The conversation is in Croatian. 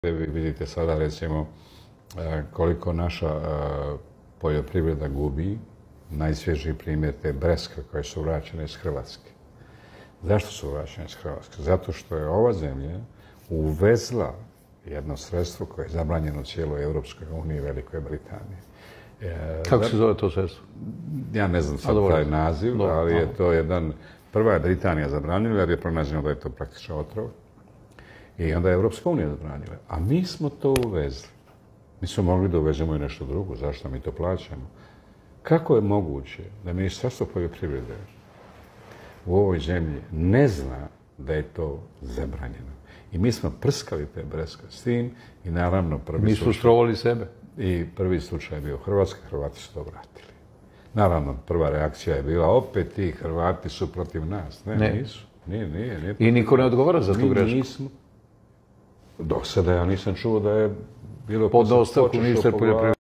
Vi vidite sada recimo koliko naša poljoprivreda gubi. Najsvježiji primjer te breskve koje su vraćene iz Hrvatske. Zašto su vraćene iz Hrvatske? Zato što je ova zemlja uvezla jedno sredstvo koje je zabranjeno u cijeloj Europskoj uniji i Velikoj Britaniji. Kako se zove to sredstvo? Ja ne znam sad taj naziv, ali je to jedan... Prva je Britanija zabranila jer je pronađeno da je to praktično otrov. I onda je Europska unija zabranila. A mi smo to uvezli. Mi smo mogli da uvezemo i nešto drugo. Zašto mi to plaćamo? Kako je moguće da Ministarstvo poljoprivrede u ovoj zemlji ne zna da je to zabranjeno? I mi smo prskali te breskve s tim i naravno mi su ustrovali sebe. I prvi slučaj je bio Hrvatska, Hrvati su to vratili. Naravno, prva reakcija je bila opet ti Hrvati su protiv nas. Ne, nisu. Nije. I niko ne odgovara za tu grešku. Nismo. Do sada ja nisam čuo da je bilo... Pod ostavku ministar poljoprivrede.